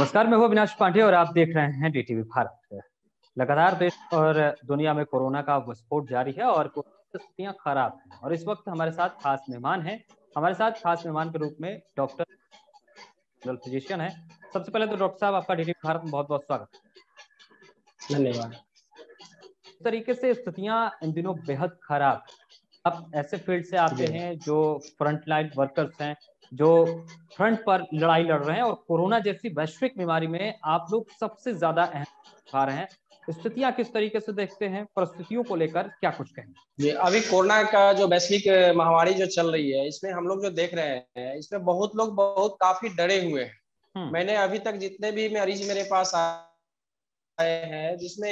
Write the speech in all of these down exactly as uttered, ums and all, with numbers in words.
नमस्कार, मैं हूं अविनाश पांडे और आप देख रहे हैं डीटीवी भारत। लगातार देश और दुनिया में कोरोना का विस्फोट जारी है और कोरोना की स्थितियां खराब हैं और इस वक्त हमारे साथ खास मेहमान हैं। हमारे साथ खास मेहमान के रूप में डॉक्टर जनरल फिजिशियन है। सबसे पहले तो डॉक्टर साहब, आपका डीटीवी भारत में बहुत बहुत स्वागत। धन्यवाद। इस तरीके से स्थितियां इन दिनों बेहद खराब। आप ऐसे फील्ड से आते हैं जो फ्रंट लाइन वर्कर्स हैं, जो फ्रंट पर लड़ाई लड़ रहे हैं और कोरोना जैसी वैश्विक बीमारी में आप लोग सबसे ज्यादा अहम उठा रहे हैं। स्थितियां किस तरीके से देखते हैं, परिस्थितियों को लेकर क्या कुछ कहेंगे? जी, अभी कोरोना का जो वैश्विक महामारी जो चल रही है, इसमें हम लोग जो देख रहे हैं, इसमें बहुत लोग बहुत काफी डरे हुए हैं। मैंने अभी तक जितने भी मरीज मेरे पास आए हैं, जिसमें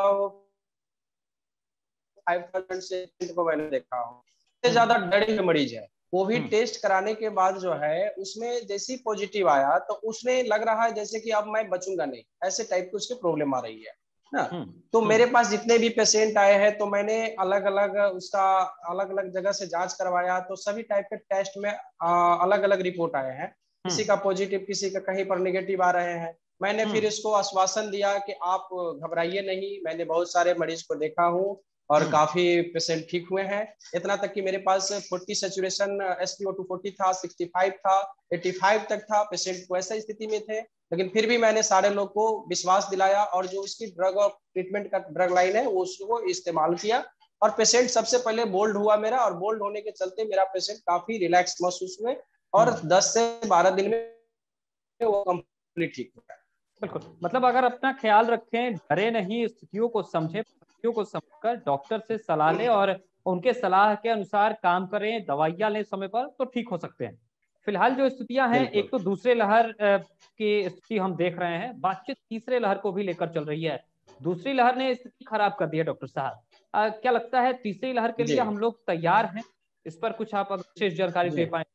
फाइव थाउजेंड से को मैंने देखा हूँ, सबसे ज्यादा डरे हुए मरीज है। कोविड टेस्ट कराने के बाद जो है उसमें जैसी पॉजिटिव आया तो उसमें लग रहा है जैसे कि अब मैं बचूंगा नहीं, ऐसे टाइप की उसकी प्रॉब्लम आ रही है ना। तो मेरे पास जितने भी पेशेंट आए हैं तो मैंने अलग अलग उसका अलग अलग जगह से जांच करवाया, तो सभी टाइप के टेस्ट में अलग अलग रिपोर्ट आए हैं। किसी का पॉजिटिव, किसी का कहीं पर निगेटिव आ रहे हैं। मैंने फिर इसको आश्वासन दिया कि आप घबराइए नहीं, मैंने बहुत सारे मरीज को देखा हूँ और काफी पेशेंट ठीक हुए हैं। इतना तक कि मेरे पास चालीस saturation S P O two चालीस था, पैंसठ था, पचासी तक था। पेशेंट को ऐसा स्थिति में थे, लेकिन फिर भी मैंने सारे लोग को विश्वास दिलाया और जो उसकी ड्रग और ट्रीटमेंट का ड्रग लाइन है वो उसको इस्तेमाल किया और पेशेंट सबसे पहले बोल्ड हुआ मेरा, और बोल्ड होने के चलते मेरा पेशेंट काफी रिलैक्स महसूस हुए और दस से बारह दिन में वो कंप्लीट ठीक हो गया। बिल्कुल, मतलब अगर अपना ख्याल रखें, डरे नहीं, स्थितियों को समझें, स्थितियों को समझकर डॉक्टर से सलाह लें और उनके सलाह के अनुसार काम करें, दवाइयां लें समय पर, तो ठीक हो सकते हैं। फिलहाल जो स्थितियां हैं, एक तो दूसरे लहर की स्थिति हम देख रहे हैं, बातचीत तीसरे लहर को भी लेकर चल रही है। दूसरी लहर ने स्थिति खराब कर दी है। डॉक्टर साहब, क्या लगता है तीसरी लहर के लिए हम लोग तैयार हैं? इस पर कुछ आप विशेष जानकारी दे पाए?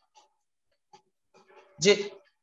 जी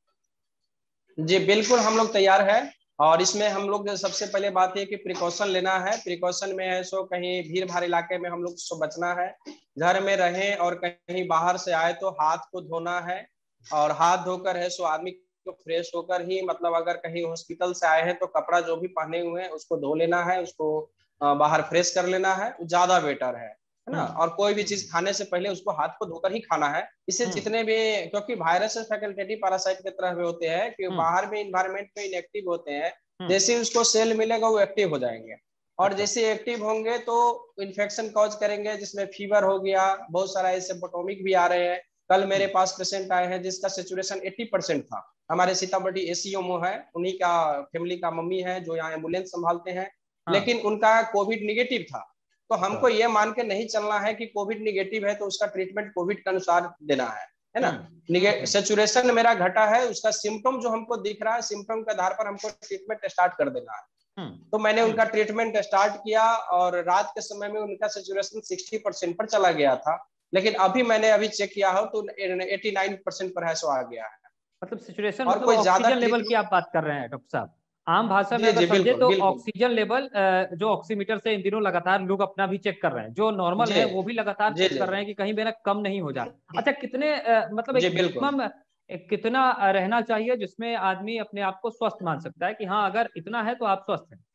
जी बिल्कुल, हम लोग तैयार हैं और इसमें हम लोग सबसे पहले बात है कि प्रिकॉशन लेना है। प्रिकॉशन में है सो कहीं भीड़ भाड़ इलाके में हम लोग को बचना है, घर में रहें और कहीं बाहर से आए तो हाथ को धोना है और हाथ धोकर है सो आदमी को फ्रेश होकर ही, मतलब अगर कहीं हॉस्पिटल से आए हैं तो कपड़ा जो भी पहने हुए हैं उसको धो लेना है, उसको बाहर फ्रेश कर लेना है, ज्यादा बेटर है है ना। और कोई भी चीज खाने से पहले उसको हाथ को धोकर ही खाना है। इससे जितने भी, क्योंकि वायरस फैकल्टेटिव पैरासाइट की तरह भी होते हैं कि बाहर में इन्वायरमेंट में इनएक्टिव होते हैं, जैसे उसको सेल मिलेगा वो एक्टिव हो जाएंगे और जैसे एक्टिव होंगे तो इन्फेक्शन कॉज करेंगे, जिसमें फीवर हो गया, बहुत सारा एसिम्प्टोमिक भी आ रहे हैं। कल मेरे पास पेशेंट आए हैं जिसका सिचुएशन अस्सी परसेंट था। हमारे सीतामढ़ी एसीएमओ है, उन्हीं का फैमिली का मम्मी है जो यहाँ एम्बुलेंस संभालते हैं, लेकिन उनका कोविड निगेटिव था। तो हमको ये मान के नहीं चलना है कि कोविड निगेटिव है तो उसका ट्रीटमेंट कोविड के अनुसार देना है, है ना। सैचुरेशन मेरा घटा है, उसका सिम्टम जो हमको दिख रहा है, सिम्टम के आधार पर हमको ट्रीटमेंट स्टार्ट कर देना है। तो मैंने उनका ट्रीटमेंट स्टार्ट किया और रात के समय में उनका सैचुरेशन साठ परसेंट पर चला गया था, लेकिन अभी मैंने अभी चेक किया हो तो नवासी परसेंट पर है सो आ गया है। मतलब सिचुएशन, मतलब कोई ऑक्सीजन लेवल की आप बात कर रहे हैं डॉक्टर साहब? आम भाषा में अगर समझे तो ऑक्सीजन लेवल, जो ऑक्सीमीटर से इन दिनों लगातार लोग अपना भी चेक कर रहे हैं, जो नॉर्मल है वो भी लगातार चेक कर रहे हैं कि कहीं मेरा कम नहीं हो जाए। अच्छा, कितने मतलब एक मिनिमम कितना रहना चाहिए जिसमें आदमी अपने आप को स्वस्थ मान सकता है कि हाँ अगर इतना है तो आप स्वस्थ हैं?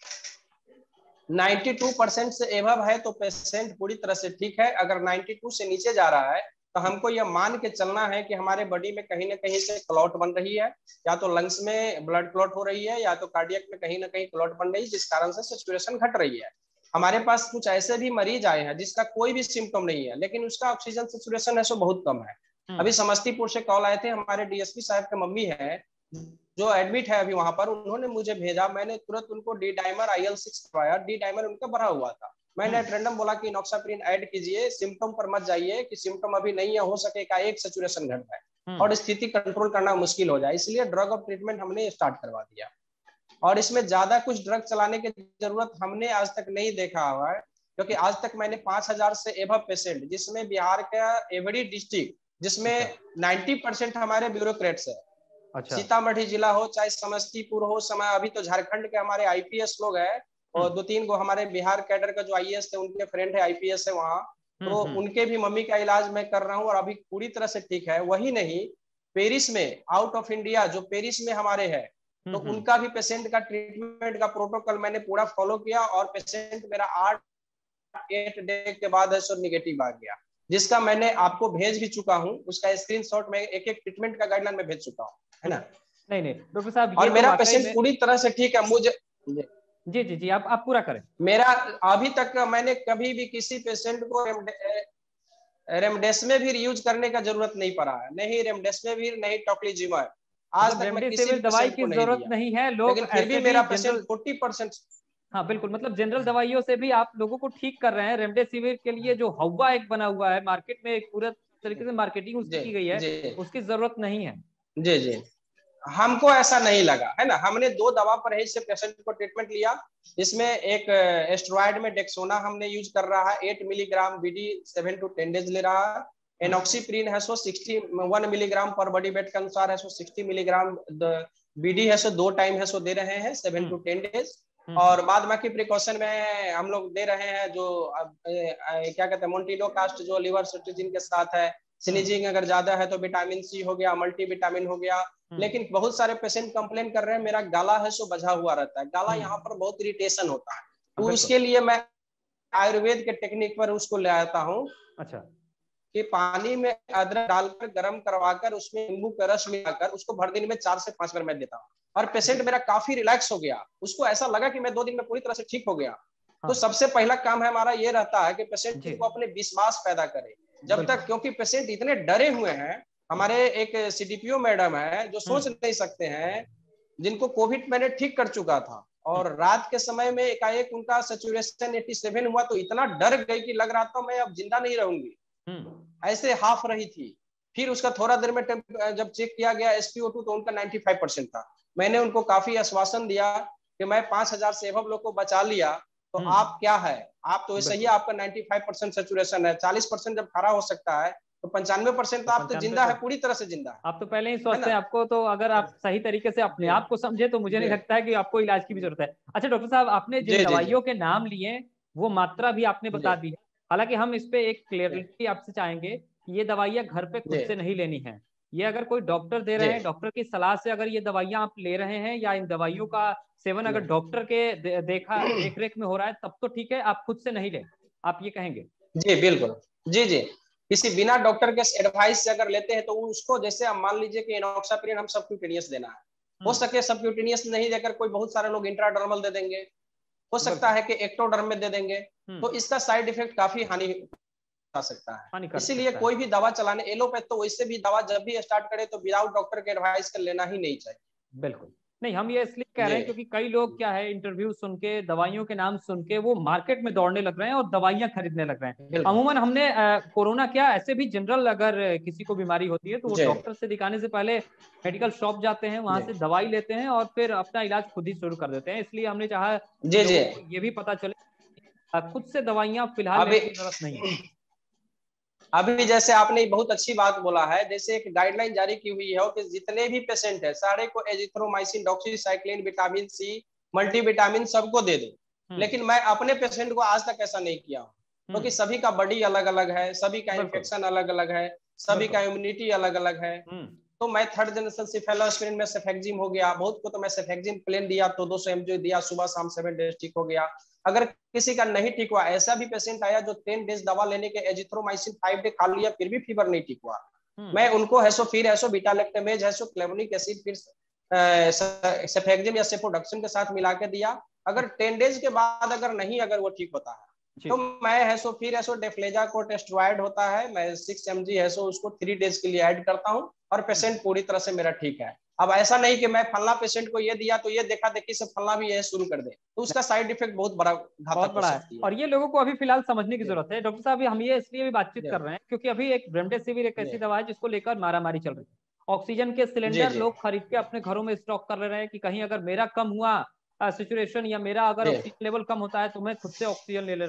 बानवे परसेंट से एवब है तो पेशेंट पूरी तरह से ठीक है। अगर बानवे से नीचे जा रहा है तो हमको यह मान के चलना है कि हमारे बॉडी में कहीं ना कहीं से क्लॉट बन रही है, या तो लंग्स में ब्लड क्लॉट हो रही है या तो कार्डियक में कहीं ना कहीं क्लॉट बन रही है, जिस कारण से सैचुरेशन घट रही है। हमारे पास कुछ ऐसे भी मरीज आए हैं जिसका कोई भी सिम्टम नहीं है लेकिन उसका ऑक्सीजन सैचुरेशन है सो बहुत कम है। अभी समस्तीपुर से कॉल आए थे, हमारे डीएसपी साहब के मम्मी है जो एडमिट है अभी वहां पर, उन्होंने मुझे भेजा, मैंने तुरंत उनको D dimer I L six करवाया। डी डाइमर उनका बढ़ा हुआ था, मैंने रैंडम बोला कि इनॉक्साप्रिन ऐड कीजिए, सिम्टम पर मत जाइए कि सिम्टम अभी नहीं है, हो सकेगा एक सैचुरेशन घट जाए और स्थिति कंट्रोल करना मुश्किल हो जाए, इसलिए ड्रग ऑफ ट्रीटमेंट हमने स्टार्ट करवा दिया। और इसमें ज्यादा कुछ ड्रग चलाने की जरूरत हमने आज तक नहीं देखा हुआ है, क्योंकि आज तक मैंने पांच हजार से एबव पेशेंट, जिसमें बिहार का एवरी डिस्ट्रिक्ट, जिसमें नाइन्टी परसेंट हमारे ब्यूरोक्रेट्स है। अच्छा। सीतामढ़ी जिला हो चाहे समस्तीपुर हो, समय अभी तो झारखंड के हमारे आईपीएस लोग हैं और दो तीन गो हमारे बिहार कैडर का जो आईएएस थे उनके फ्रेंड है आईपीएस है वहाँ, तो उनके भी मम्मी का इलाज मैं कर रहा हूँ और अभी पूरी तरह से ठीक है। वही नहीं, पेरिस में, आउट ऑफ इंडिया जो पेरिस में हमारे है, तो उनका भी पेशेंट का ट्रीटमेंट का प्रोटोकॉल मैंने पूरा फॉलो किया और पेशेंट मेरा आठ एट डे के बाद है सो निगेटिव आ गया, जिसका मैंने आपको भेज भी चुका हूँ। उसका स्क्रीनशॉट में एक एक ट्रीटमेंट का गाइडलाइन में भेज चुका हूँ, है ना। नहीं नहीं डॉक्टर साहब, और ये मेरा तो पेशेंट पूरी तरह से ठीक है। मुझे जी जी जी आप आप पूरा करें। मेरा अभी तक मैंने कभी भी किसी पेशेंट को रेमडेसिविर यूज करने का जरूरत नहीं पड़ा है, नहीं रेमडेसिविर नहीं टोक्लिजुमैब, आज मतलब तक मैं किसी रेमडेसिविर भी दवाई पेशेंट की को नहीं जरूरत दिया, नहीं है, लोग लेकिन फिर भी ऐसे भी मेरा पेशेंट जनरल, फोर्टी परसेंट। हाँ बिल्कुल, मतलब जनरल दवाइयों से भी आप लोगों को ठीक कर रहे हैं। रेमडेसिविर के लिए जो हवा एक बना हुआ है मार्केट में, एक पूरा तरीके से मार्केटिंग उसकी जी की गई है, जी उसकी जरूरत नहीं है। जी जी हमको ऐसा नहीं लगा, है ना। हमने दो दवा परहेज से पेशेंट को ट्रीटमेंट लिया। इसमें एक एस्ट्रॉयड में डेक्सोना हमने यूज कर रहा है, eight milligram BD seven to ten days ले रहा है। एनॉक्सीप्रिन है सो सिक्सटी वन मिलीग्राम पर बॉडी वेट के अनुसार है सो सिक्सटी मिलीग्राम बीडी है सो दो टाइम है सो दे रहे हैं सेवन टू टेन डेज। और बाद बाकी प्रिकॉशन में हम लोग दे रहे हैं जो अब, ए, ए, क्या कहते हैं मोन्टिनो कास्ट जो लिवर सिट्रीजिन के साथ है। सिनिजिंग अगर ज्यादा है तो विटामिन सी हो गया, मल्टी विटामिन हो गया। लेकिन बहुत सारे पेशेंट कंप्लेन कर रहे हैं मेरा गाला है सो बजा हुआ रहता है, गाला यहाँ पर बहुत इरिटेशन होता है, तो उसके लिए मैं आयुर्वेद के टेक्निक पर उसको ले आता हूँ। अच्छा, कि पानी में अदरक डालकर गर्म करवाकर उसमें नींबू का रस मिलाकर उसको भर दिन में चार से पांच बार मैं देता हूँ, और पेशेंट मेरा काफी रिलैक्स हो गया। उसको ऐसा लगा कि मैं दो दिन में पूरी तरह से ठीक हो गया। हाँ। तो सबसे पहला काम है हमारा ये रहता है कि पेशेंट को अपने विश्वास पैदा करे जब तक, क्योंकि पेशेंट इतने डरे हुए हैं। हमारे एक सीडीपीओ मैडम है जो सोच नहीं सकते हैं, जिनको कोविड मैंने ठीक कर चुका था और रात के समय में एकाएक उनका सैचुरेशन सत्तासी हुआ तो इतना डर गई कि लग रहा था मैं अब जिंदा नहीं रहूंगी, ऐसे हाफ रही थी। फिर उसका थोड़ा देर में जब चेक किया गया एस पी ओ टू तो उनका पचानवे परसेंट था। मैंने उनको काफी आश्वासन दिया कि मैं पांच हजार से एवं लोग को बचा लिया, तो आप क्या है, आप तो वैसे ही आपका पचानवे परसेंट सैचुरेशन है, चालीस परसेंट जब खड़ा हो सकता है तो पंचानवे परसेंट तो आप तो जिंदा है, पूरी तरह से जिंदा है। आप तो पहले ही स्वस्थ हैं, आपको तो अगर आप सही तरीके से अपने आप को समझे तो मुझे नहीं लगता है कि आपको इलाज की भी जरूरत है। अच्छा डॉक्टर साहब, आपने जिन दवाइयों के नाम लिए वो मात्रा भी आपने बता दी है, हालांकि हम इस पे एक क्लियरिटी आपसे चाहेंगे कि ये दवाइयां घर पे खुद से नहीं लेनी है। ये अगर कोई डॉक्टर दे रहे हैं, डॉक्टर की सलाह से अगर ये दवाइयां आप ले रहे हैं या इन दवाइयों का सेवन अगर डॉक्टर के दे, देखा देख रेख में हो रहा है तब तो ठीक है, आप खुद से नहीं ले, आप ये कहेंगे? जी बिल्कुल, जी जी किसी बिना डॉक्टर के एडवाइस से अगर लेते हैं तो उसको, जैसे आप मान लीजिए कि एनॉक्साप्रिन हम सबक्यूटेनियस देना है, हो सके सबक्यूटेनियस नहीं देकर कोई बहुत सारे लोग इंट्राडर्मल दे देंगे, हो सकता है कि एक्टोडर्म में दे देंगे, तो इसका साइड इफेक्ट काफी हानि आ सकता है। इसीलिए कोई भी दवा चलाने, एलोपैथ तो वैसे भी दवा जब भी स्टार्ट करे तो विदाउट डॉक्टर के एडवाइस कर लेना ही नहीं चाहिए। बिल्कुल नहीं, हम ये इसलिए कह रहे हैं क्योंकि कई लोग क्या है, इंटरव्यू सुन के, दवाइयों के नाम सुन के वो मार्केट में दौड़ने लग रहे हैं और दवाइयां खरीदने लग रहे हैं। अमूमन हमने कोरोना क्या, ऐसे भी जनरल अगर किसी को बीमारी होती है तो वो डॉक्टर से दिखाने से पहले मेडिकल शॉप जाते हैं, वहां से दवाई लेते हैं और फिर अपना इलाज खुद ही शुरू कर देते हैं। इसलिए हमने चाहा जी जी ये भी पता चले खुद से दवाइयां फिलहाल लेने की जरूरत नहीं है। अभी जैसे आपने बहुत अच्छी बात बोला है, जैसे एक गाइडलाइन जारी की हुई है कि जितने भी पेशेंट है सारे को azithromycin, doxycycline, vitamin C, multivitamin सबको दे दो। लेकिन मैं अपने पेशेंट को आज तक ऐसा नहीं किया, क्योंकि तो सभी का बॉडी अलग अलग है, सभी का इन्फेक्शन अलग अलग है, सभी का इम्यूनिटी अलग अलग है। तो मैं थर्ड जनरेशन सिफेलोस्पिरिन में सेफेक्जिम हो गया, बहुत को तो मैं सेफेक्जिम प्लेन दिया तो दो सौ एमजी दिया, सुबह शाम सेवन डेज ठीक हो गया। अगर किसी का नहीं ठीक हुआ, ऐसा भी पेशेंट आया जो टेन डेज दवा लेने के एजिथ्रोमाइसिन फाइव डे खा लिया फिर भी फीवर नहीं ठीक हुआ, मैं उनको हैसो फिर हैसो बीटालैक्टमेज हैसो क्लेवनिक एसिड फिर सेफेक्जिम या सेफोडक्सिन के साथ मिला के दिया। अगर टेन डेज के बाद अगर नहीं अगर वो ठीक होता है तो मैं हैसो फिर हैसो डेफ्लेजा को टेस्टोइड होता है, मैं सिक्स एमजी हैसो उसको थ्री डेज के लिए ऐड करता हूँ और पेशेंट पूरी तरह से मेरा ठीक है। अब ऐसा नहीं कि मैं फलना पेशेंट को ये दिया तो ये देखा देखी से फलना भी ये शुरू कर दे, तो उसका साइड इफेक्ट बहुत बड़ा घातक बड़ा है, है और ये लोगों को अभी फिलहाल समझने की जरूरत है। डॉक्टर साहब हम ये इसलिए भी बातचीत कर रहे हैं क्योंकि अभी एक रेमडेसिविर एक ऐसी दवा है जिसको लेकर मारामारी चल रही है। ऑक्सीजन के सिलेंडर लोग खरीद के अपने घरों में स्टॉक कर रहे हैं कि कहीं अगर मेरा कम हुआ सिचुएशन या मेरा अगर ऑक्सीजन लेवल कम होता है तो मैं खुद से ऑक्सीजन ले ले रहा हूँ।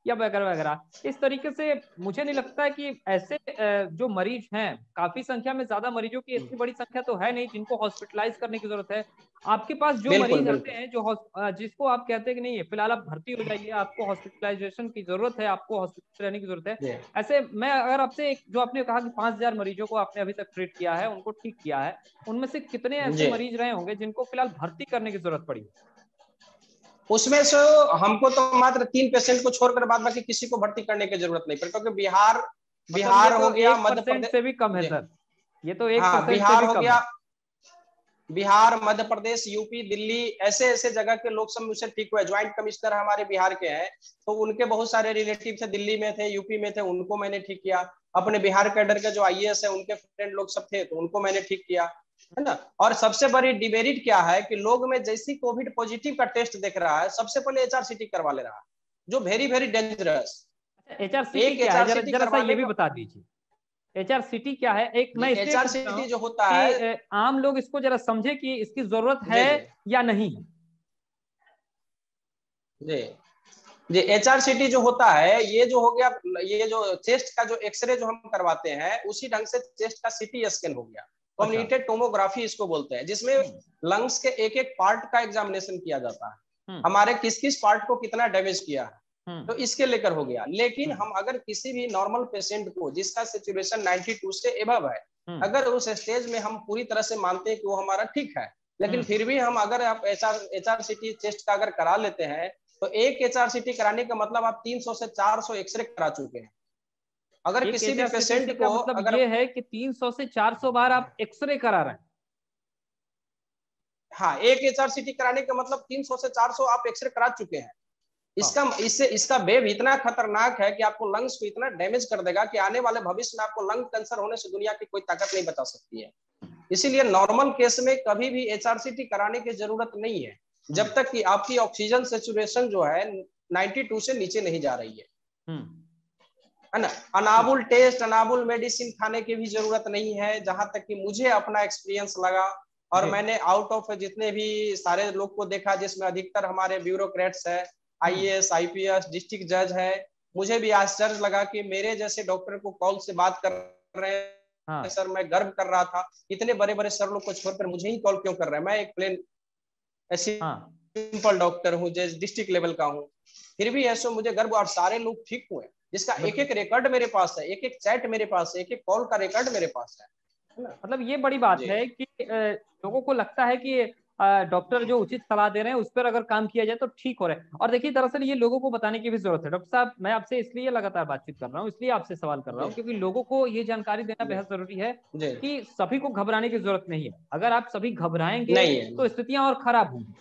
या वगैरह वगैरह। इस तरीके से मुझे नहीं लगता है कि ऐसे जो मरीज हैं, काफी संख्या में, ज्यादा मरीजों की इतनी बड़ी संख्या तो है नहीं जिनको हॉस्पिटलाइज करने की जरूरत है। आपके पास जो बिल्कुल मरीज आते बिल्कुल। हैं, जो जिसको आप कहते हैं कि नहीं फिलहाल आप भर्ती हो जाइए, आपको हॉस्पिटलाइजेशन की जरूरत है, आपको हॉस्पिटल रहने की जरूरत है, जी ऐसे मैं अगर आपसे एक, जो आपने कहा कि पांच हजार मरीजों को आपने अभी तक ट्रीट किया है, उनको ठीक किया है, उनमें से कितने ऐसे जी। मरीज रहे होंगे जिनको फिलहाल भर्ती करने की जरूरत पड़ी? उसमें से हमको तो मात्र तीन पेशेंट को छोड़कर बाद बाकी किसी को भर्ती करने की जरूरत नहीं पड़ी, क्योंकि बिहार मतलब ये बिहार हो तो गया, एक मध्य परसेंट प्रदेश। से भी कम है जी सर, ये तो एक हाँ, परसेंट से बिहार भी हो कम है। गया, बिहार, मध्य प्रदेश, यूपी, दिल्ली, ऐसे ऐसे जगह के लोग सब मुझसे ठीक हुए। ज्वाइंट कमिश्नर हमारे बिहार के हैं, तो उनके बहुत सारे रिलेटिव थे, दिल्ली में थे, यूपी में थे, उनको मैंने ठीक किया। अपने बिहार कैडर के जो आईएएस है उनके फ्रेंड लोग सब थे, तो उनको मैंने ठीक किया, है ना। और सबसे बड़ी डिमेरिट क्या है कि लोग में जैसी कोविड पॉजिटिव का टेस्ट देख रहा है, सबसे पहले एचआरसीटी करवा ले रहा है, जो वेरी वेरी डेंजरस। एचआरसीटी एक क्या है, जरा एचआरसीटी जरा सा ये करवाने भी का, बता दीजिए, एचआरसीटी क्या है? एक मैं इसलिए पूछ रहा हूँ एचआरसीटी जो होता कि है, अ, आम लोग इसको जरा समझे कि इसकी जरूरत है जी जी या नहीं है। जी जी एचआरसीटी जो होता है, ये जो हो गया, ये जो चेस्ट का जो एक्सरे जो हम करवाते हैं, उसी ढंग से चेस्ट का सीटी स्कैन हो गया, अच्छा। कम्युनिकेटेड टोमोग्राफी इसको बोलते हैं, जिसमें हम्म। लंग्स के एक एक पार्ट का एग्जामिनेशन किया जाता है, हम्म। हमारे किस किस पार्ट को कितना डैमेज किया है, हम्म। तो इसके लेकर हो गया। लेकिन हम्म। हम अगर किसी भी नॉर्मल पेशेंट को जिसका सिचुएशन बानवे से एबव है, हम्म। अगर उस स्टेज में हम पूरी तरह से मानते हैं कि वो हमारा ठीक है, लेकिन हम्म। फिर भी हम अगर आप H R H R C T chest का अगर करा लेते हैं, तो एक एच आर सी टी कराने का मतलब आप तीन सौ से चार सौ एक्सरे करा चुके हैं। अगर एक किसी भी एचआरसीटी से पेशेंट का को मतलब अगर, ये है कि तीन सौ से चार सौ बार आप एक्सरे करा रहे हैं? हाँ, एक एच आर सी टी कराने का मतलब तीन सौ से चार सौ आप एक्सरे करा चुके हैं। हाँ। इसका इससे इसका वेव इतना खतरनाक है कि आपको लंग्स को इतना डैमेज कर देगा कि आने वाले भविष्य में आपको लंग कैंसर होने से दुनिया की कोई ताकत नहीं बचा सकती है। इसीलिए नॉर्मल केस में कभी भी एच आर सी टी कराने की जरूरत नहीं है, हम्म। जब तक कि आपकी ऑक्सीजन सेचुरेशन जो है बानवे से नीचे नहीं जा रही है, हम्म। है ना। अनाबुल टेस्ट, अनाबुल मेडिसिन खाने की भी जरूरत नहीं है, जहां तक कि मुझे अपना एक्सपीरियंस लगा। और जी। मैंने आउट ऑफ जितने भी सारे लोग को देखा, जिसमें अधिकतर हमारे ब्यूरोक्रेट्स है, हम्म। आईएएस, आईपीएस, डिस्ट्रिक्ट जज है, मुझे भी आश्चर्य लगा कि मेरे जैसे डॉक्टर को कॉल से बात कर रहे हैं, हाँ। सर मैं गर्व कर रहा था, इतने बड़े बड़े सर लोग को छोड़कर मुझे ही कॉल क्यों कर रहे हैं, मैं एक प्लेन हाँ। सिंपल डॉक्टर हूँ, जैसे डिस्ट्रिक्ट लेवल का हूँ, फिर भी ऐसा मुझे गर्व। और सारे लोग ठीक हुए, जिसका एक बिल्कुल। एक रिकॉर्ड मेरे पास है, एक एक चैट मेरे पास है, एक एक कॉल का रिकॉर्ड मेरे पास है, है ना। मतलब ये बड़ी बात जी है कि अ, लोगों को लगता है कि अ, डॉक्टर जो उचित सलाह दे रहे हैं उस पर अगर काम किया जाए तो ठीक हो रहा है। और देखिए, दरअसल ये लोगों को बताने की भी जरूरत है। डॉक्टर साहब, मैं आपसे इसलिए लगातार बातचीत कर रहा हूँ, इसलिए आपसे सवाल कर रहा जी हूँ, क्योंकि लोगों को ये जानकारी देना जी बेहद जरूरी है जी कि सभी को घबराने की जरूरत नहीं है। अगर आप सभी घबराएंगे नहीं है, तो नहीं। स्थितियां और खराब होंगी।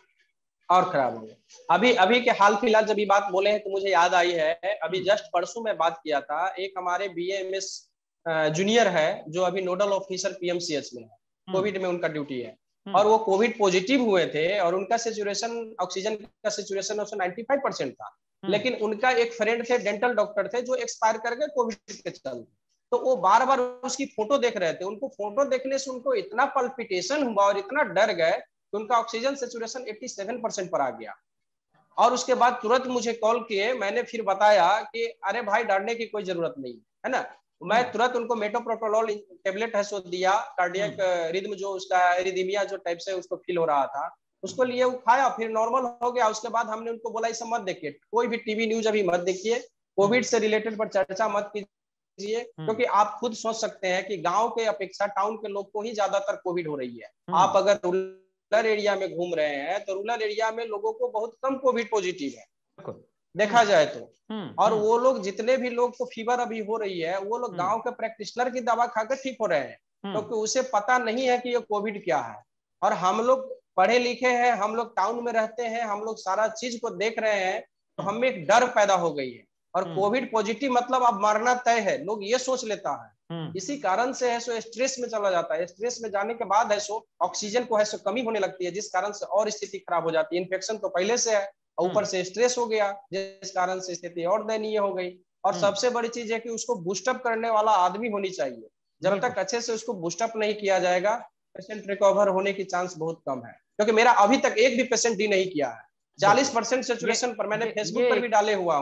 और खराब हो गया। अभी अभी के हाल फिलहाल जब ये बात बोले हैं तो मुझे याद आई है, अभी हम्म। जस्ट परसों में बात किया था, एक हमारे बी एम एस जूनियर है, जो अभी नोडल ऑफिसर पीएमसीएच में है, हम्म। कोविड में उनका ड्यूटी है, और हम्म। वो कोविड पॉजिटिव हुए थे, और उनका सिचुएशन, ऑक्सीजन का सिचुएशन नाइन्टी फाइव परसेंट था। हम्म। लेकिन उनका एक फ्रेंड थे, डेंटल डॉक्टर थे, जो एक्सपायर कर गए कोविड के चलते। तो वो बार बार उसकी फोटो देख रहे थे, उनको फोटो देखने से उनको इतना पल्पिटेशन हुआ और इतना डर गए कि उनका ऑक्सीजन सेचुरेशन सत्तासी परसेंट पर आ गया। और उसके बाद तुरंत मुझे कॉल किए, मैंने फिर बताया कि अरे भाई, डरने की कोई जरूरत नहीं है ना। मैं हम्म। तुरंत उनको मेटोप्रोटोलॉल टेबलेट है सो दिया, कार्डियक हम्म। रिदम जो उसका एरिदीमिया जो टाइप से उसको फील हो रहा था, उसको लिए वो खाया, फिर नॉर्मल हो गया। उसके बाद हमने उनको बोला इसे मत देखिए, कोई भी टीवी न्यूज अभी मत देखिए, हम्म। कोविड से रिलेटेड पर चर्चा मत कीजिए, हम्म। क्योंकि आप खुद सोच सकते हैं कि गांव के अपेक्षा टाउन के लोग को ही ज्यादातर कोविड हो रही है। आप हम्म। अगर रूरल एरिया में घूम रहे हैं तो रूरल एरिया में लोगों को बहुत कम कोविड पॉजिटिव है, बिल्कुल। देखा हम्म। जाए तो। हम्म। और हम्म। वो लोग, जितने भी लोग को फीवर अभी हो रही है, वो लोग हम्म। गांव के प्रैक्टिशनर की दवा खाकर ठीक हो रहे हैं, हम्म। क्योंकि तो उसे पता नहीं है कि ये कोविड क्या है। और हम लोग पढ़े लिखे हैं, हम लोग टाउन में रहते हैं, हम लोग सारा चीज को देख रहे हैं, तो हम्म। हमें एक डर पैदा हो गई है। और हम्म। कोविड पॉजिटिव मतलब अब मरना तय है, लोग ये सोच लेता है। हम्म। इसी कारण से है सो स्ट्रेस में चला जाता है, स्ट्रेस में जाने के बाद है सो ऑक्सीजन को है सो कमी होने लगती है, जिस कारण से और स्थिति खराब हो जाती है। इन्फेक्शन तो पहले से है, और ऊपर हम्म। से स्ट्रेस हो गया, जिस कारण से स्थिति और दयनीय हो गई। और हम्म। सबसे बड़ी चीज है कि उसको बूस्टअप करने वाला आदमी होनी चाहिए। जब बिल्कुल। तक अच्छे से उसको बूस्टअप नहीं किया जाएगा, पेशेंट रिकवर होने की चांस बहुत कम है, क्योंकि मेरा अभी तक एक भी पेशेंट डी नहीं किया है। चालीस बिल्कुल। परसेंट ये सेचुरेशन पर मैंने ये फेसबुक ये पर भी एक डाले हुआ हूँ।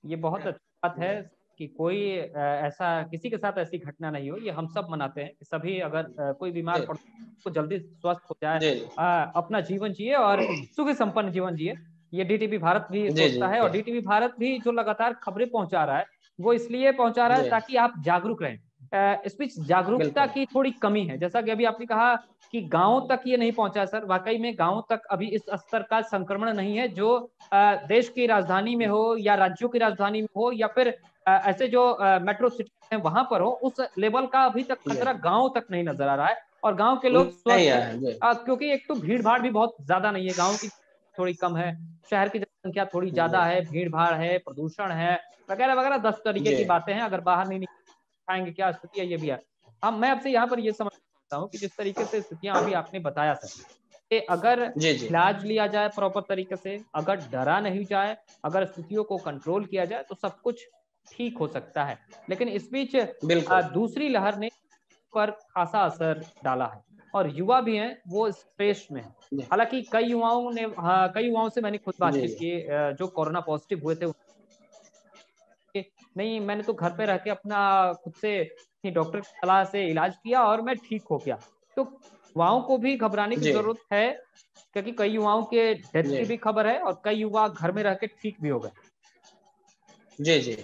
ये बहुत अच्छी बात है कि कोई अ, ऐसा किसी के साथ ऐसी घटना नहीं हो। ये हम सब मनाते हैं कि सभी अगर अ, कोई बीमार जी पड़ तो जल्दी स्वस्थ हो जाए, जी अ, अपना जीवन जिए और सुखी संपन्न जीवन जिए। ये डीटीवी भारत भी जी जी सोचता है, और डीटीवी भारत भी जो लगातार खबरें पहुंचा रहा है वो इसलिए पहुंचा रहा है जी ताकि आप जागरूक रहें। अ, इस बीच जागरूकता बिल्कुल। की थोड़ी कमी है, जैसा कि अभी आपने कहा कि गांवों तक ये नहीं पहुंचा सर। वाकई में गांवों तक अभी इस स्तर का संक्रमण नहीं है जो अ, देश की राजधानी में हो या राज्यों की राजधानी में हो या फिर अ, ऐसे जो मेट्रो सिटी हैं वहां पर हो। उस लेवल का अभी तक जी खतरा गांव तक नहीं नजर आ रहा है, और गांव के लोग नहीं स्वस्थ हैं। है जी अ, क्योंकि एक तो भीड़ भाड़ भी बहुत ज्यादा नहीं है, गाँव की थोड़ी कम है, शहर की जनसंख्या थोड़ी ज्यादा जी है, भीड़ भाड़ है, प्रदूषण है, वगैरह वगैरह दस तरीके जी की बातें हैं। अगर बाहर नहीं निकल क्या स्थिति है ये भी है। अब मैं आपसे यहाँ पर ये समझना चाहता हूँ कि जिस तरीके से स्थितियां अभी आपने बताया सर, कि अगर जी जी इलाज लिया जाए प्रॉपर तरीके से, अगर डरा नहीं जाए, अगर स्थितियों को कंट्रोल किया जाए तो सब कुछ ठीक हो सकता है। लेकिन इस बीच अ, बिल्कुल दूसरी लहर ने पर खासा असर डाला है, और युवा भी हैं वो स्ट्रेस में है। जी हालांकि कई युवाओं ने हाँ, कई युवाओं से मैंने खुद जी बातचीत जी की अ, जो कोरोना पॉजिटिव हुए थे, नहीं मैंने तो घर पे रह के अपना खुद से डॉक्टर की सलाह से इलाज किया और मैं ठीक हो गया। तो युवाओं को भी घबराने की जी जरूरत है, क्योंकि कई युवाओं के डेथ जी की भी खबर है और कई युवा घर में रह के ठीक भी हो गए। जी जी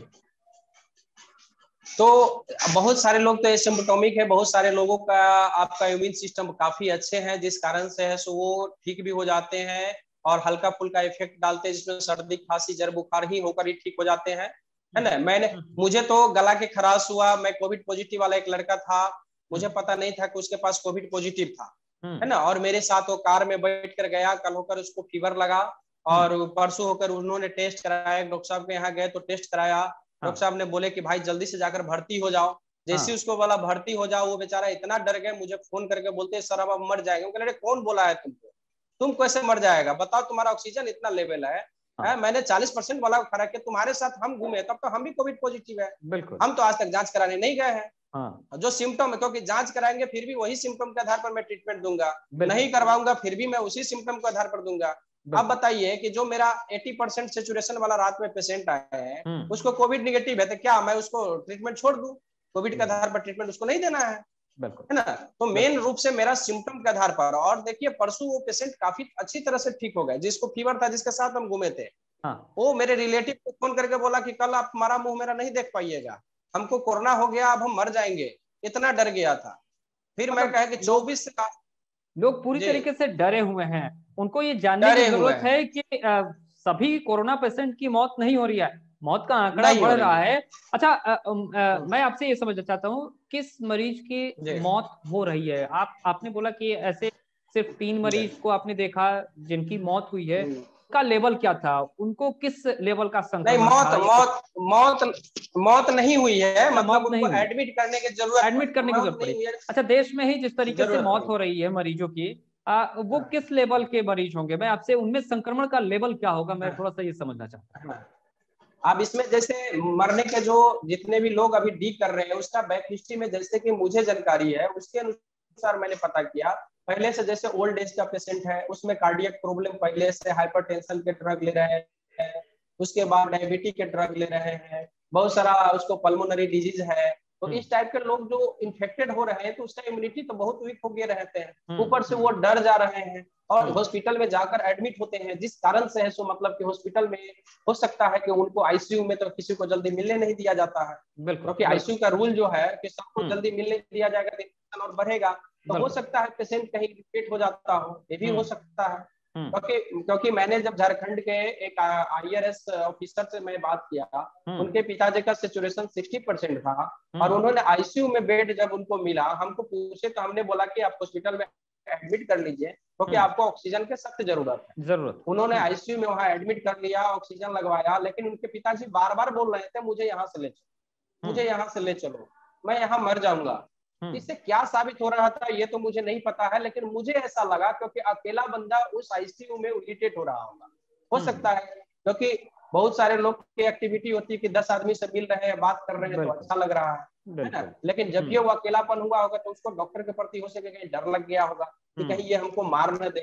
तो बहुत सारे लोग तो एसिम्प्टोमिक है, बहुत सारे लोगों का आपका इम्यून सिस्टम काफी अच्छे हैं जिस कारण से है सो वो ठीक भी हो जाते हैं और हल्का फुल्का इफेक्ट डालते हैं जिसमें सर्दी खांसी जड़ बुखार ही होकर ही ठीक हो जाते हैं, है ना। मैंने हम्म मुझे तो गला के खराश हुआ, मैं कोविड पॉजिटिव वाला एक लड़का था, मुझे हम्म पता नहीं था कि उसके पास कोविड पॉजिटिव था, है हम्म ना। और मेरे साथ वो कार में बैठ कर गया, कल होकर उसको फीवर लगा हम्म, और परसों होकर उन्होंने टेस्ट कराया, डॉक्टर साहब के यहाँ गए तो टेस्ट कराया, डॉक्टर हाँ साहब ने बोले कि भाई जल्दी से जाकर भर्ती हो जाओ। जैसे हाँ उसको बोला भर्ती हो जाओ, वो बेचारा इतना डर गया, मुझे फोन करके बोलते सर अब आप मर जाएंगे। अरे कौन बोला है तुमको, तुम कैसे मर जाएगा, बताओ तुम्हारा ऑक्सीजन इतना लेवल है, है? हाँ मैंने चालीस परसेंट वाला फर्क है, तुम्हारे साथ हम घूमे तब तो हम भी कोविड पॉजिटिव है, बिल्कुल। हम तो आज तक जांच कराने नहीं गए हैं। हाँ जो सिम्टम है, क्योंकि जांच कराएंगे फिर भी वही सिम्टम के आधार पर मैं ट्रीटमेंट दूंगा, बिल्कुल नहीं करवाऊंगा फिर भी मैं उसी सिम्टम के आधार पर दूंगा। अब बिल्कुल। बताइए कि जो मेरा अस्सी परसेंट सेचुरेशन वाला रात में पेशेंट आया है, हम्म उसको कोविड निगेटिव है, तो क्या मैं उसको ट्रीटमेंट छोड़ दूं? कोविड के नहीं, आधार पर ट्रीटमेंट उसको नहीं देना है बिल्कुल है ना। तो मेन बिल्कुल। रूप से मेरा सिम्टम के आधार पर, और देखिए परसों वो पेशेंट काफी अच्छी तरह से ठीक हो गए, जिसको फीवर था, जिसके साथ हम घूमे थे, हाँ वो मेरे रिलेटिव को फोन करके बोला कि कल आप हमारा मुंह मेरा नहीं देख पाइएगा, हमको कोरोना हो गया, अब हम मर जाएंगे, इतना डर गया था। फिर मैं मतलब कहा कि लोग चौबीस से लोग पूरी जी तरीके से डरे हुए हैं। उनको ये जानने की डरे हुए जरूरत हैं, है कि अ, सभी कोरोना पेशेंट की मौत नहीं हो रही है, मौत का आंकड़ा नहीं बढ़ हो रही रहा है। है। अच्छा, अ, अम, अ, हम्म, मैं आपसे ये समझना चाहता हूँ किस मरीज की जी मौत हो रही है। आप आपने बोला कि ऐसे सिर्फ तीन जी मरीज को आपने देखा जिनकी मौत हुई है, हम्म। का लेवल क्या था, उनको किस लेवल का नहीं, संक्रमण मौत था या मौत मौत मौत नहीं हुई है, अच्छा मतलब मौत नहीं उनको हुई, एडमिट करने की जरूरत एडमिट पड़ी, करने की मौत जरूरत नहीं पड़ी। हुई है, अच्छा, देश में ही जिस तरीके से जरूरत मौत पड़ी। हो रही है मरीजों की, आ, वो हाँ, किस लेवल के मरीज होंगे, मैं आपसे उनमें संक्रमण का लेवल क्या होगा मैं हाँ, थोड़ा सा ये समझना चाहता हाँ। अब इसमें जैसे मरने के जो जितने भी लोग अभी डी कर रहे हैं, उसका बैक हिस्ट्री में जैसे कि मुझे जानकारी है उसके अनुसार मैंने पता किया, पहले से जैसे ओल्ड एज का पेशेंट है उसमें कार्डियक प्रॉब्लम, पहले से हाइपरटेंशन के ड्रग ले रहे हैं, उसके बाद डायबिटीज के ड्रग ले रहे हैं, बहुत सारा उसको पल्मोनरी डिजीज है, तो हूँ। इस टाइप के लोग जो इन्फेक्टेड हो रहे हैं तो उसका इम्यूनिटी तो बहुत वीक हो गए रहते हैं, हम्म ऊपर से हम्म वो डर जा रहे हैं और हम्म हॉस्पिटल में जाकर एडमिट होते हैं, जिस कारण से है सो मतलब कि हॉस्पिटल में हो सकता है कि उनको आईसीयू में तो किसी को जल्दी मिलने नहीं दिया जाता है, बिल्कुल क्योंकि बिल्कुल। आईसीयू का रूल जो है कि सबको हम्म जल्दी मिलने दिया जाएगा तो इन्फेक्शन और बढ़ेगा, तो हो बिल्कुल। सकता है पेशेंट कहीं रिपीट हो जाता हो, ये भी हो हम्म सकता है। हम्म क्योंकि क्योंकि मैंने जब झारखंड के एक आईआरएस ऑफिसर से मैं बात किया, हम्म उनके पिताजी का सिचुएशन सिक्सटी परसेंट था और हम्म उन्होंने आईसीयू में बेड जब उनको मिला, हमको पूछे तो हमने बोला कि आप हॉस्पिटल में एडमिट कर लीजिए क्योंकि हम्म आपको ऑक्सीजन की सख्त जरूरत है। जरूरत। उन्होंने हम्म आईसीयू में वहां एडमिट कर लिया, ऑक्सीजन लगवाया, लेकिन उनके पिताजी बार बार बोल रहे थे मुझे यहाँ से ले चलो, मुझे हम्म यहाँ से ले चलो, मैं यहाँ मर जाऊंगा। हम्म इससे क्या साबित हो रहा था ये तो मुझे नहीं पता है, लेकिन मुझे ऐसा लगा क्योंकि अकेला बंदा उस आईसीयू में इरिटेट हो रहा होगा, हो सकता हम्म है क्योंकि बहुत सारे लोग की एक्टिविटी होती है कि दस आदमी से मिल रहे हैं, बात कर रहे हैं तो बिल्कुल अच्छा लग रहा है है ना। बिल्कुल। लेकिन जब भी हम्म वो अकेलापन हुआ होगा तो उसको डॉक्टर के प्रति हो सके कहीं डर लग गया होगा कि हम्म कहीं ये हमको मार न दे,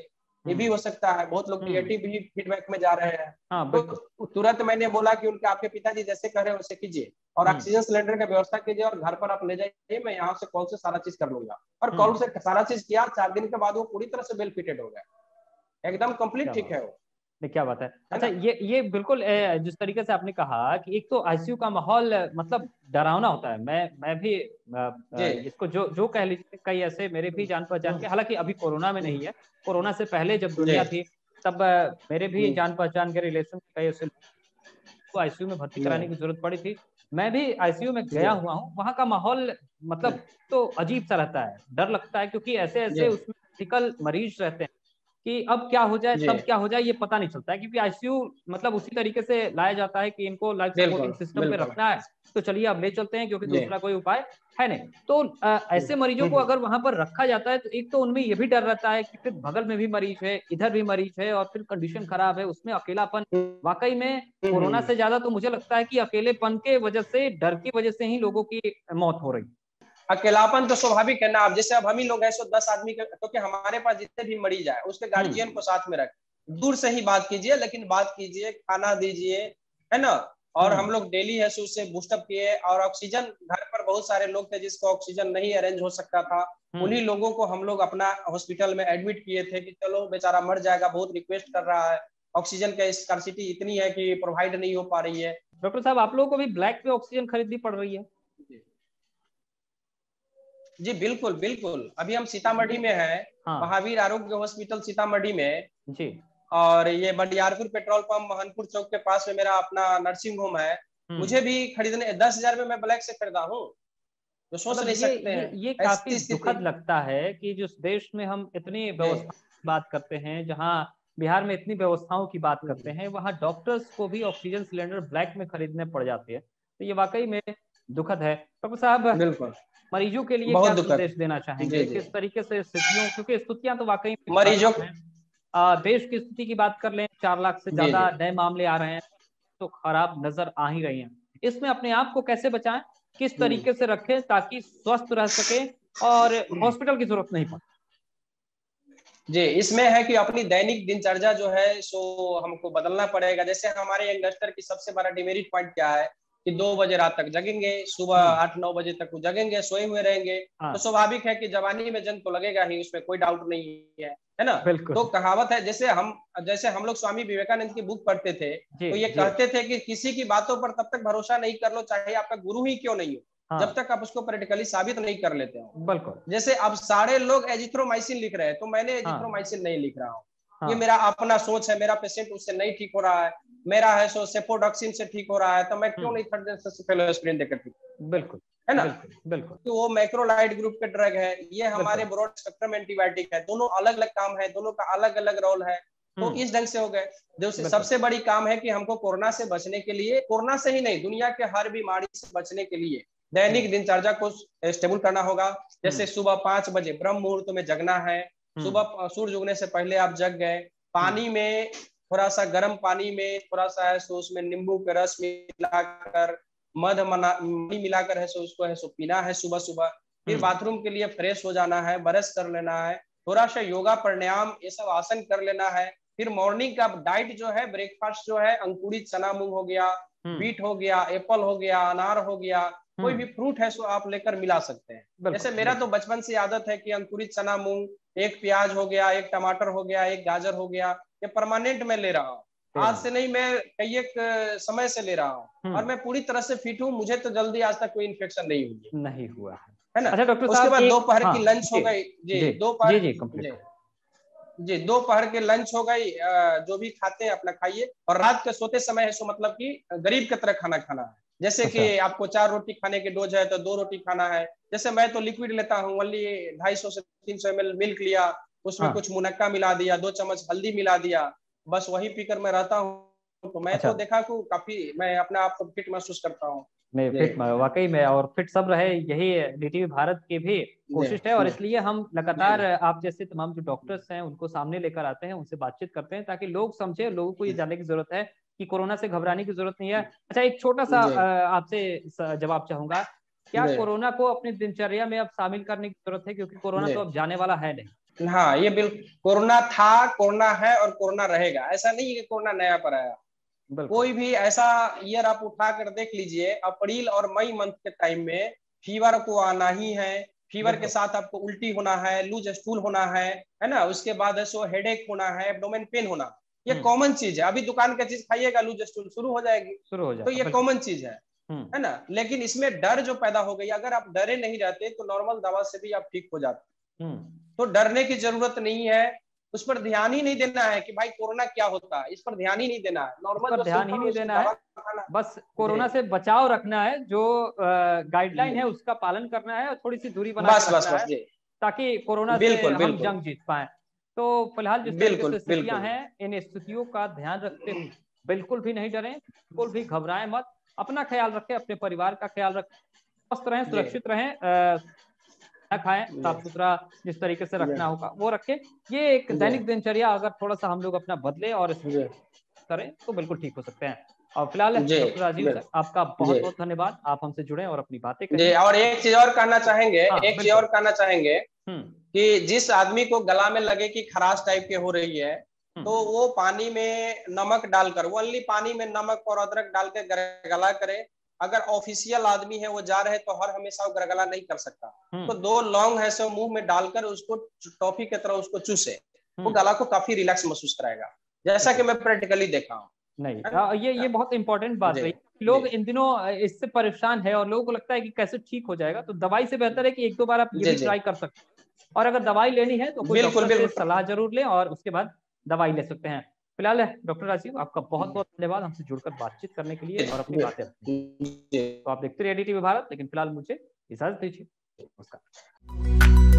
ये भी हो सकता है। बहुत लोग निगेटिव भी फीडबैक में जा रहे हैं। हाँ, तो तुरंत मैंने बोला कि उनके आपके पिताजी जैसे कह रहे हैं वैसे कीजिए और ऑक्सीजन सिलेंडर का व्यवस्था कीजिए और घर पर आप ले जाइए, मैं यहाँ से कॉल से सारा चीज कर लूंगा। और कॉल से सारा चीज किया, चार दिन के बाद वो पूरी तरह से वेल फिटेड हो गया, एकदम कंप्लीट ठीक है वो। क्या बात है। अच्छा, ये ये बिल्कुल जिस तरीके से आपने कहा कि एक तो आईसीयू का माहौल मतलब डरावना होता है। मैं मैं भी इसको जो जो कह लीजिए, कई ऐसे मेरे भी जान पहचान के, हालांकि अभी कोरोना में नहीं है, कोरोना से पहले जब दुनिया थी तब मेरे भी जान पहचान के रिलेशन कई ऐसे को आईसीयू में भर्ती कराने की जरूरत पड़ी थी। मैं भी आईसीयू में गया हुआ हूँ। वहाँ का माहौल मतलब तो अजीब सा रहता है, डर लगता है, क्योंकि ऐसे ऐसे उसमें क्रिटिकल मरीज रहते हैं कि अब क्या हो जाए तब क्या हो जाए ये पता नहीं चलता है, क्योंकि आईसीयू मतलब उसी तरीके से लाया जाता है कि इनको लाइफ सपोर्टिंग सिस्टम पे रखना है, तो चलिए अब ले चलते हैं, क्योंकि दूसरा कोई उपाय है नहीं। तो आ, ऐसे मरीजों को अगर वहां पर रखा जाता है तो एक तो उनमें ये भी डर रहता है कि फिर बगल में भी मरीज है, इधर भी मरीज है, और फिर कंडीशन खराब है, उसमें अकेलापन। वाकई में कोरोना से ज्यादा तो मुझे लगता है कि अकेलेपन के वजह से, डर की वजह से ही लोगों की मौत हो रही। अकेलापन तो स्वाभाविक है ना। अब जैसे अब हम ही लोग हैं, सो दस आदमी के, तो कि हमारे पास जितने भी मरीज आए उसके गार्जियन को साथ में रख, दूर से ही बात कीजिए, लेकिन बात कीजिए, खाना दीजिए, है ना। और हम लोग डेली है उससे बूस्टअप किए। और ऑक्सीजन, घर पर बहुत सारे लोग थे जिसको ऑक्सीजन नहीं अरेंज हो सकता था, उन्हीं लोगों को हम लोग अपना हॉस्पिटल में एडमिट किए थे कि चलो बेचारा मर जाएगा, बहुत रिक्वेस्ट कर रहा है, ऑक्सीजन का स्कार्सिटी इतनी है कि प्रोवाइड नहीं हो पा रही है। डॉक्टर साहब, आप लोगों को भी ब्लैक पे ऑक्सीजन खरीदनी पड़ रही है? जी बिल्कुल बिल्कुल। अभी हम सीतामढ़ी में हैं, हाँ। महावीर आरोग्य हॉस्पिटल सीतामढ़ी में जी। और ये बडियारपुर पेट्रोल पंप महनपुर चौक के पास में मेरा अपना नर्सिंग होम है। मुझे भी खरीदने दस हजार में मैं ब्लैक से खरीदा हूँ, तो सोच नहीं सकते हैं। ये, ये काफी दुखद लगता है कि जिस देश में हम इतनी व्यवस्था की बात करते हैं, जहाँ बिहार में इतनी व्यवस्थाओं की बात करते हैं, वहाँ डॉक्टर्स को भी ऑक्सीजन सिलेंडर ब्लैक में खरीदने पड़ जाती है। तो ये वाकई में दुखद है। डॉक्टर साहब, बिल्कुल मरीजों के लिए क्या संदेश देना चाहेंगे? किस तरीके से स्थितियों, क्योंकि स्थितियां तो वाकई मरीजों, देश की स्थिति की बात कर लें, चार लाख से ज्यादा नए मामले आ रहे हैं, तो खराब नजर आ ही रही हैं। इसमें अपने आप को कैसे बचाएं, किस तरीके से रखें ताकि स्वस्थ रह सके और हॉस्पिटल की जरूरत नहीं पड़े? जी, इसमें है कि अपनी दैनिक दिनचर्या जो है सो हमको बदलना पड़ेगा। जैसे हमारे यंगस्टर की सबसे बड़ा डिमेरिट पॉइंट क्या है कि दो बजे रात तक जगेंगे, सुबह आठ नौ बजे तक वो जगेंगे, सोए हुए रहेंगे। तो स्वाभाविक है कि जवानी में जंग तो लगेगा ही, उसमें कोई डाउट नहीं है, है ना। तो कहावत है, जैसे हम जैसे हम लोग स्वामी विवेकानंद की बुक पढ़ते थे, तो ये कहते थे कि किसी की बातों पर तब तक भरोसा नहीं कर लो चाहे आपका गुरु ही क्यों नहीं हो, हाँ। जब तक आप उसको प्रैक्टिकली साबित नहीं कर लेते हो। बिल्कुल। जैसे अब सारे लोग एजिथ्रोमाइसिन लिख रहे हैं, तो मैंने एजिथ्रोमाइसिन हाँ। नहीं लिख रहा हूँ, हाँ। ये मेरा अपना सोच है। मेरा पेशेंट उससे नहीं ठीक हो रहा है, मेरा है सो सेफोडॉक्सिन से ठीक हो रहा है, तो मैं क्यों नहीं थर्ड जनरेशन सेफेलोस्प्रिन देकर ठीक, बिल्कुल, है ना। बिल्कुल, बिल्कुल। तो वो मैक्रोलाइड ग्रुप के ड्रग है, ये हमारे ब्रॉड स्पेक्ट्रम एंटीबायोटिक है, दोनों अलग अलग काम है, दोनों का अलग अलग रोल है। तो इस ढंग से हो गए। जो सबसे बड़ी काम है कि हमको कोरोना से बचने के लिए, कोरोना से ही नहीं दुनिया के हर बीमारी से बचने के लिए दैनिक दिनचर्या को स्टेबल करना होगा। जैसे सुबह पांच बजे ब्रह्म मुहूर्त में जगना है, सुबह सूर्य उगने से पहले आप जग गए, पानी में थोड़ा सा गर्म पानी में थोड़ा सा है सो उसमें नींबू का रस मिलाकर, मध मनी मिलाकर है सो उसको है सो पीना है सुबह सुबह। फिर बाथरूम के लिए फ्रेश हो जाना है, ब्रश कर लेना है, थोड़ा सा योगा प्राणायाम ये सब आसन कर लेना है। फिर मॉर्निंग का डाइट जो है, ब्रेकफास्ट जो है, अंकुरित चना मूंग हो गया, बीट हो गया, एप्पल हो गया, अनार हो गया, कोई भी फ्रूट है सो आप लेकर मिला सकते हैं। जैसे मेरा तो बचपन से आदत है कि अंकुरित चना मूंग, एक प्याज हो गया, एक टमाटर हो गया, एक गाजर हो गया, ये परमानेंट में ले रहा हूँ। आज से नहीं, मैं कई एक समय से ले रहा हूँ और मैं पूरी तरह से फिट हूँ। मुझे तो जल्दी आज तक कोई इन्फेक्शन नहीं हुई नहीं हुआ है, है ना। अच्छा डॉक्टर उसके बाद दोपहर हाँ, की लंच हो गई जी, दोपहर जी जी दोपहर के लंच हो गई, जो भी खाते हैं अपना खाइए, और रात के सोते समय है सो मतलब कि गरीब की तरह खाना खाना है। जैसे अच्छा। कि आपको चार रोटी खाने के डोज है तो दो रोटी खाना है। जैसे मैं तो लिक्विड लेता हूँ, ओनली ढाई सौ से तीन सौ एम एल मिल्क लिया, उसमें हाँ। कुछ मुनक्का मिला दिया, दो चम्मच हल्दी मिला दिया, बस वही पीकर मैं रहता हूँ। तो मैं अच्छा। तो देखा कि काफी मैं अपने आप को फिट महसूस करता हूँ। नहीं, फिट वाकई में, और फिट सब रहे, यही डीटीवी भारत की भी कोशिश है। और इसलिए हम लगातार आप जैसे तमाम जो डॉक्टर्स हैं उनको सामने लेकर आते हैं, उनसे बातचीत करते हैं, ताकि लोग समझे, लोगों को ये जानने की जरूरत है कि कोरोना से घबराने की जरूरत नहीं है। अच्छा, एक छोटा सा आपसे जवाब चाहूंगा, क्या कोरोना को अपनी दिनचर्या में अब शामिल करने की जरूरत है, क्योंकि कोरोना तो अब जाने वाला है नहीं? हाँ, ये बिल्कुल कोरोना था, कोरोना है और कोरोना रहेगा। ऐसा नहीं है कि कोरोना नया पर आया। कोई भी ऐसा ईयर आप उठा कर देख लीजिए, अप्रैल और मई मंथ के टाइम में फीवर को आना ही है। फीवर के साथ आपको उल्टी होना है, लूज स्टूल होना है है ना, उसके बाद है सो हेडेक होना है, एब्डोमेन पेन होना, ये कॉमन चीज है। अभी दुकान का चीज खाइएगा, लूज स्टूल शुरू हो जाएगी, शुरू हो जाएगा, तो ये कॉमन चीज है है ना। लेकिन इसमें डर जो पैदा हो गई, अगर आप डरे नहीं रहते तो नॉर्मल दवा से भी आप ठीक हो जाते। तो डरने की जरूरत नहीं है, उस पर ध्यान ही नहीं देना है कि भाई कोरोना क्या होता है, इस पर ध्यान ही नहीं देना है, नॉर्मल ध्यान ही नहीं देना है, बस कोरोना से बचाव रखना है, जो गाइडलाइन है उसका पालन करना है और थोड़ी सी दूरी बना के रखना है, ताकि कोरोना से हम जंग जीत पाए। तो फिलहाल जिस तरीके से स्थितियां हैं, इन स्थितियों का ध्यान रखते हुए बिल्कुल भी नहीं डरें, बिल्कुल भी घबराएं मत, अपना ख्याल रखें, अपने परिवार का ख्याल रखें, स्वस्थ रहें, सुरक्षित रहें, खाएं, साफ सुथरा जिस तरीके से रखना होगा वो रखें। ये एक दैनिक दिनचर्या अगर थोड़ा सा हम लोग अपना बदले और करें तो बिल्कुल ठीक हो सकते हैं। और फिलहाल डॉक्टर राजीव सर, आपका बहुत बहुत धन्यवाद, आप हमसे जुड़े और अपनी बातें करें। और एक चीज और कहना चाहेंगे, हाँ, एक चीज और कहना चाहेंगे कि जिस आदमी को गला में लगे कि खराश टाइप के हो रही है, तो वो पानी में नमक डालकर, ओनली पानी में नमक और अदरक डालकर गरगला करे। अगर ऑफिशियल आदमी है, वो जा रहे तो हर हमेशा वो गरगला नहीं कर सकता, तो दो लौंग है सो मुंह में डालकर उसको टॉफी की तरह उसको चूसे, वो गला को काफी रिलैक्स महसूस कराएगा, जैसा कि मैं प्रैक्टिकली देखा हूँ। नहीं, ये ये बहुत इंपॉर्टेंट बात रही। लोग इन दिनों इससे परेशान है और लोगों को लगता है कि कैसे ठीक हो जाएगा, तो दवाई से बेहतर है कि एक दो बार आप ये भी ट्राई कर सकते हैं, और अगर दवाई लेनी है तो कोई डॉक्टर से सलाह जरूर लें और उसके बाद दवाई ले सकते हैं। फिलहाल डॉक्टर राजीव, आपका बहुत बहुत धन्यवाद हमसे जुड़कर बातचीत करने के लिए और अपनी बातें रखने। तो आप देखते रहिए डी टी वी भारत, लेकिन फिलहाल मुझे इजाजत दीजिए, नमस्कार।